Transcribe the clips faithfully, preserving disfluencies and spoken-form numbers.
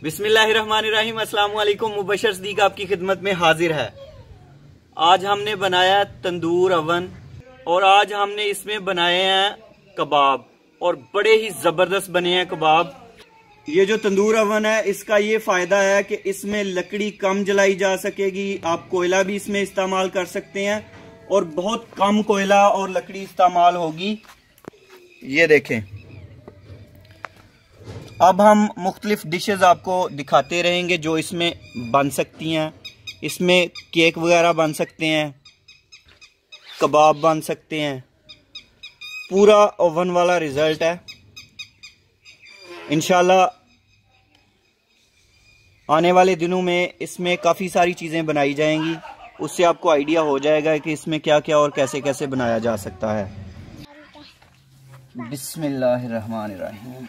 बिस्मिल्लाहिर्रहमानिर्रहीम। अस्सलाम वालेकुम। मुबशर सदीक आपकी खिदमत में हाजिर है। आज हमने बनाया तंदूर अवन और आज हमने इसमें बनाए हैं कबाब और बड़े ही जबरदस्त बने हैं कबाब। ये जो तंदूर अवन है इसका ये फायदा है कि इसमें लकड़ी कम जलाई जा सकेगी। आप कोयला भी इसमें इस्तेमाल कर सकते हैं और बहुत कम कोयला और लकड़ी इस्तेमाल होगी। ये देखें, अब हम मुख्तलिफ डिशेस आपको दिखाते रहेंगे जो इसमें बन सकती हैं। इसमें केक वगैरह बन सकते हैं, कबाब बन सकते हैं। पूरा ओवन वाला रिजल्ट है। इंशाल्लाह आने वाले दिनों में इसमें काफ़ी सारी चीज़ें बनाई जाएंगी। उससे आपको आइडिया हो जाएगा कि इसमें क्या क्या और कैसे कैसे बनाया जा सकता है। बिस्मिल्लाहिर्रहमानिर्रहीम।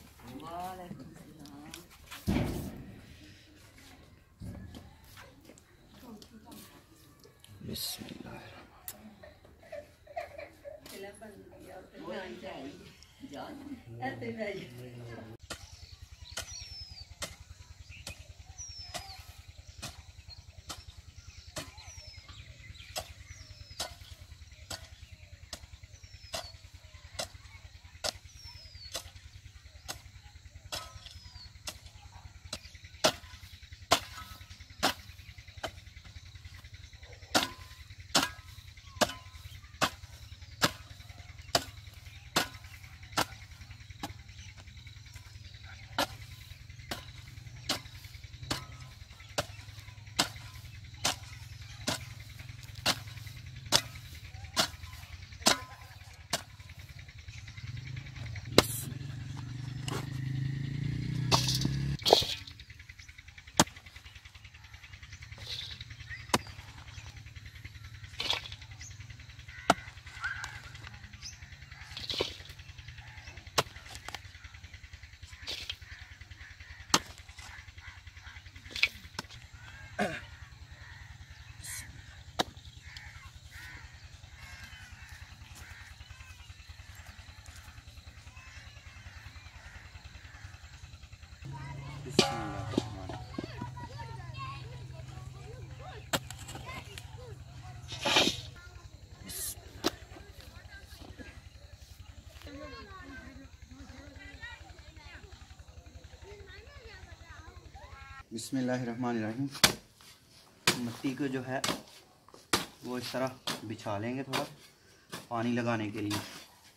बिस्मिल्लाहिर्रहमानिर्रहीम। मिट्टी को जो है वो इस तरह बिछा लेंगे थोड़ा पानी लगाने के लिए।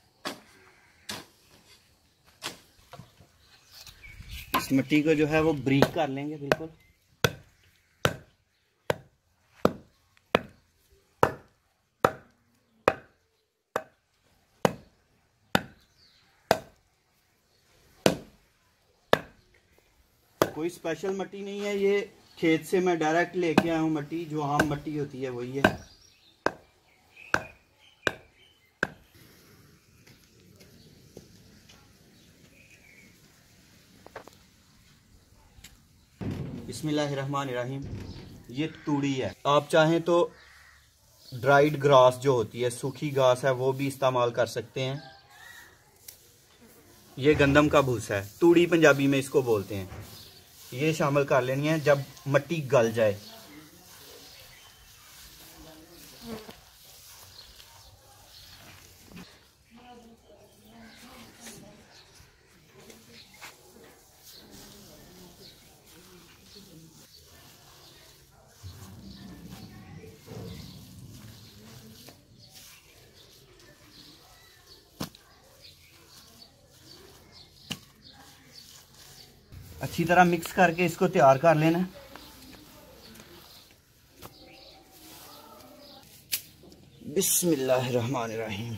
इस मिट्टी को जो है वो ब्रीक कर लेंगे बिल्कुल। कोई स्पेशल मिट्टी नहीं है, ये खेत से मैं डायरेक्ट लेके आया हूँ मिट्टी। जो आम मिट्टी होती है वही है। बिस्मिल्लाहिर्रहमानिर्रहीम। ये तूड़ी है। आप चाहें तो ड्राइड ग्रास जो होती है, सूखी घास है, वो भी इस्तेमाल कर सकते हैं। ये गंदम का भूसा है, तूड़ी पंजाबी में इसको बोलते हैं। ये शामिल कर लेनी है जब मिट्टी गल जाए। अच्छी तरह मिक्स करके इसको तैयार कर लेना। बिस्मिल्लाहिर्रहमानिर्रहीम।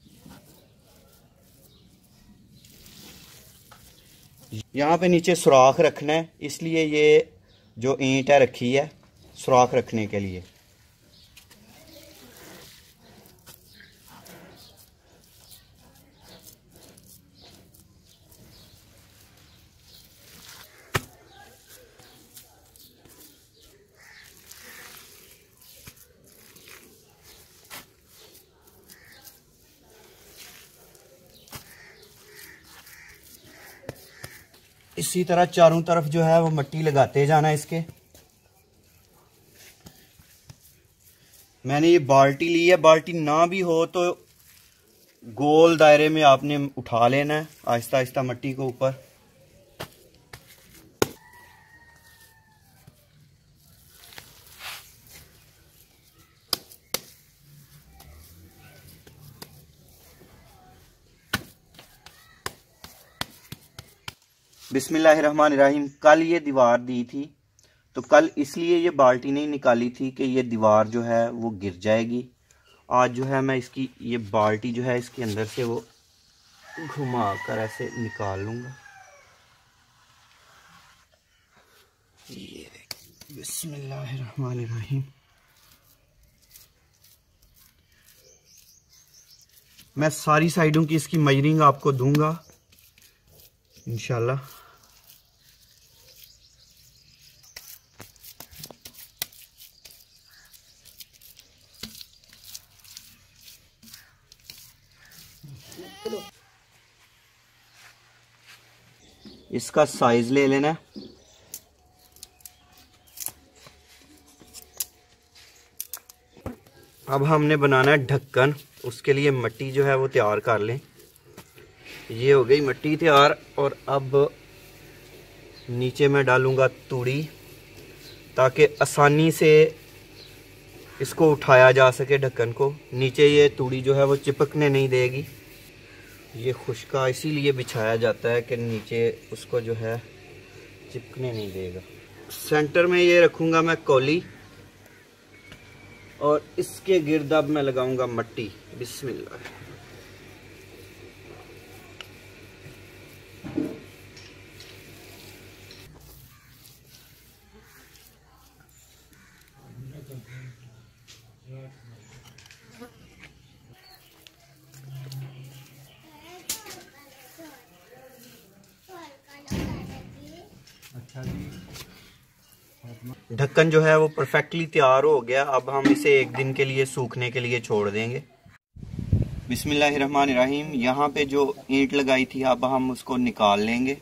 यहाँ पे नीचे सुराख रखना है, इसलिए ये जो ईंट है रखी है सुराख रखने के लिए। इस इसी तरह चारों तरफ जो है वो मिट्टी लगाते जाना इसके। मैंने ये बाल्टी ली है, बाल्टी ना भी हो तो गोल दायरे में आपने उठा लेना है आहिस्ता आहिस्ता मिट्टी को ऊपर। बिस्मिल्लाहिर्रहमानिर्रहीम। कल ये दीवार दी थी तो कल इसलिए ये बाल्टी नहीं निकाली थी कि ये दीवार जो है वो गिर जाएगी। आज जो है मैं इसकी ये बाल्टी जो है इसके अंदर से वो घुमा कर ऐसे निकाल लूँगा। ये बिस्मिल्लाहिर्रहमानिर्रहीम। मैं सारी साइडों की इसकी मेजरिंग आपको दूंगा इंशाल्लाह। इसका साइज ले लेना। अब हमने बनाना है ढक्कन। उसके लिए मिट्टी जो है वो तैयार कर लें। ये हो गई मिट्टी तैयार और अब नीचे मैं डालूंगा तूड़ी ताकि आसानी से इसको उठाया जा सके ढक्कन को। नीचे ये तूड़ी जो है वो चिपकने नहीं देगी। ये खुशका इसीलिए बिछाया जाता है कि नीचे उसको जो है चिपकने नहीं देगा। सेंटर में ये रखूंगा मैं कौली और इसके गिर्द अब मैं लगाऊंगा मिट्टी। बिस्मिल्लाह। ढक्कन जो है वो परफेक्टली तैयार हो गया। अब हम इसे एक दिन के लिए सूखने के लिए छोड़ देंगे। बिस्मिल्लाहिर्रहमानिर्रहीम। यहाँ पे जो ईंट लगाई थी अब हम उसको निकाल लेंगे।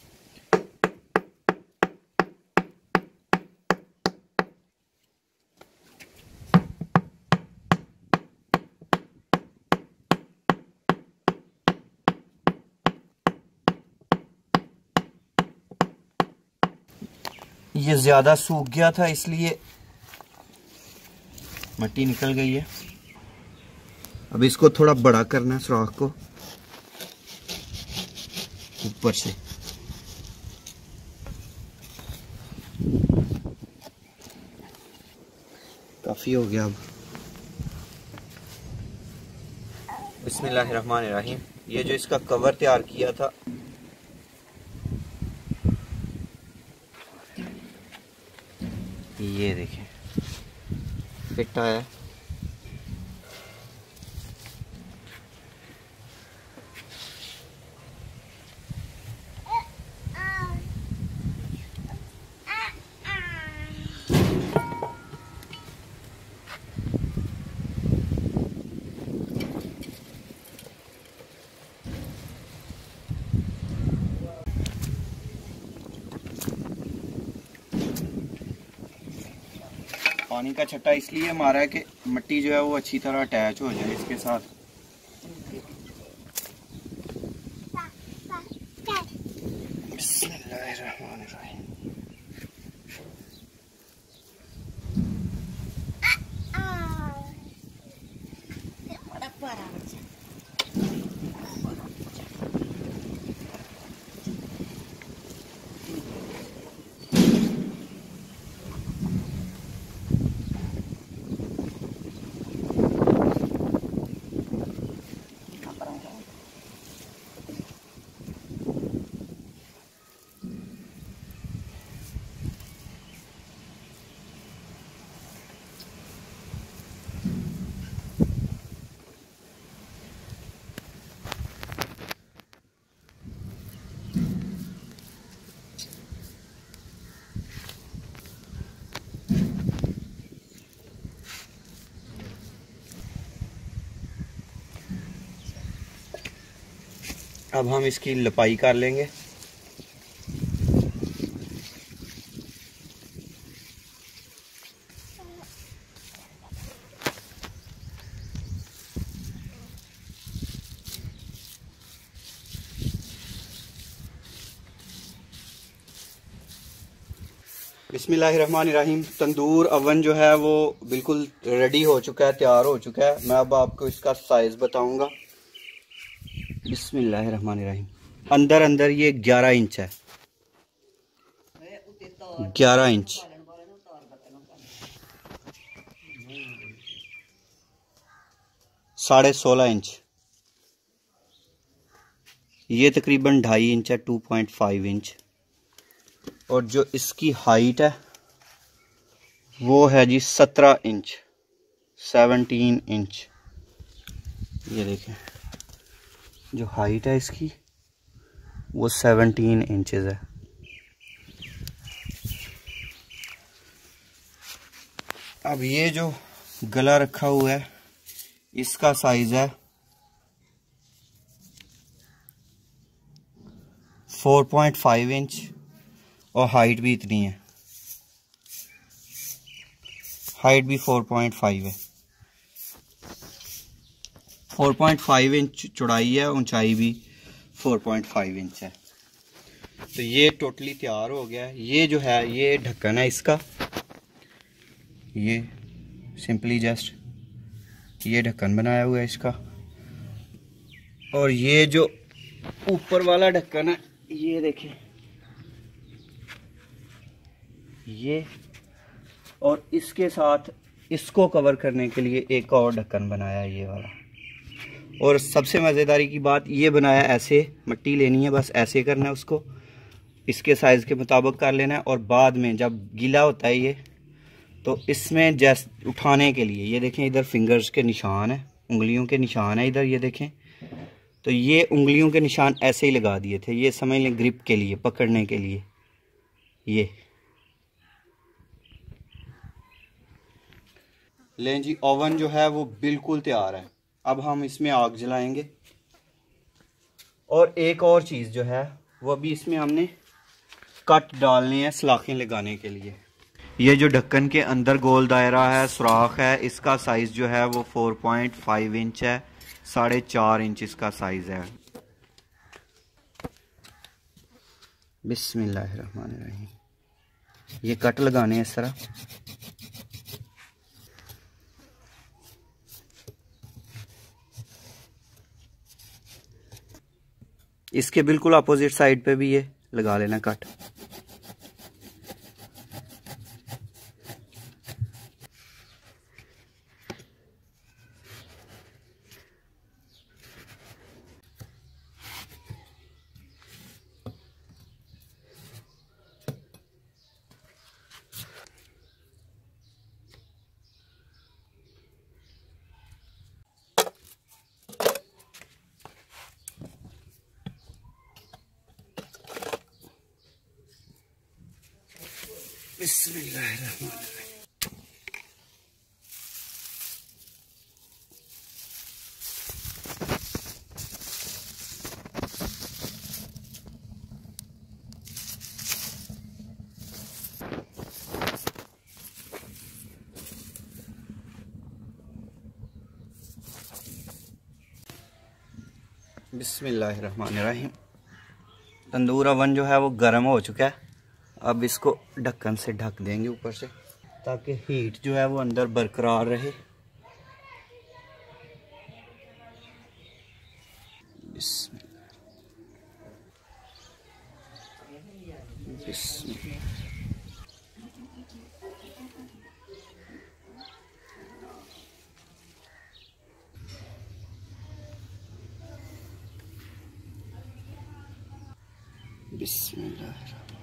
ये ज़्यादा सूख गया था इसलिए मिट्टी निकल गई है। अब इसको थोड़ा बड़ा करना है सुराख को ऊपर से। काफ़ी हो गया। अब बिस्मिल्लाहिर्रहमानिर्रहीम। ये जो इसका कवर तैयार किया था ये देखें फिट आया। पानी का छट्टा इसलिए मारा है कि मिट्टी जो है वो अच्छी तरह अटैच हो जाए इसके साथ। बिस्मिल्लाहिर्रहमानिर्रहीम। अब हम इसकी लपाई कर लेंगे। बिस्मिल्लाहिर्रहमानिर्रहीम। तंदूर अवन जो है वो बिल्कुल रेडी हो चुका है, तैयार हो चुका है। मैं अब आपको इसका साइज़ बताऊंगा। बिस्मिल्लाहिर्रहमानिर्रहीम। अंदर अंदर ये ग्यारह इंच है, ग्यारह इंच। साढ़े सोलह इंच। ये तकरीबन ढाई इंच है, टू पॉइंट फाइव इंच। और जो इसकी हाइट है वो है जी सत्रह इंच, सेवनटीन इंच। ये देखें, जो हाइट है इसकी वो सेवनटीन इंचेस है। अब ये जो गला रखा हुआ है इसका साइज है फोर पॉइंट फाइव इंच और हाइट भी इतनी है, हाइट भी फोर पॉइंट फाइव है। फोर पॉइंट फाइव इंच चौड़ाई है, ऊंचाई भी फोर पॉइंट फाइव इंच है। तो ये टोटली तैयार हो गया है। ये जो है ये ढक्कन है इसका, ये सिंपली जस्ट ये ढक्कन बनाया हुआ है इसका। और ये जो ऊपर वाला ढक्कन है ये देखें, ये और इसके साथ इसको कवर करने के लिए एक और ढक्कन बनाया है ये वाला। और सबसे मज़ेदारी की बात ये बनाया, ऐसे मिट्टी लेनी है, बस ऐसे करना है उसको, इसके साइज़ के मुताबिक कर लेना है। और बाद में जब गीला होता है ये तो इसमें जैसे उठाने के लिए ये देखें इधर फिंगर्स के निशान है, उंगलियों के निशान है इधर, ये देखें। तो ये उंगलियों के निशान ऐसे ही लगा दिए थे, ये समझ लें ग्रिप के लिए, पकड़ने के लिए। ये लें जी, ओवन जो है वो बिल्कुल तैयार है। अब हम इसमें आग जलाएंगे। और एक और चीज़ जो है वो अभी इसमें हमने कट डालने हैं सलाखें लगाने के लिए। ये जो ढक्कन के अंदर गोल दायरा है, सुराख है, इसका साइज़ जो है वो फोर पॉइंट फाइव इंच है, साढ़े चार इंच इसका साइज़ है। बिस्मिल्लाहिर्रहमानिर्रहीम। ये कट लगाने हैं इस तरह। इसके बिल्कुल अपोजिट साइड पे भी ये लगा लेना कट। बिस्मिल्लाहिर्रहमानिर्रहीम। बिस्मिल्लाहिर्रहमानिर्रहीम। तंदूर अवन जो है वो गर्म हो चुका है। अब इसको ढक्कन से ढक देंगे ऊपर से, ताकि हीट जो है वो अंदर बरकरार रहे। बिस्मिल्लाह बिस्मिल्लाह। बिस्मिल्लाह।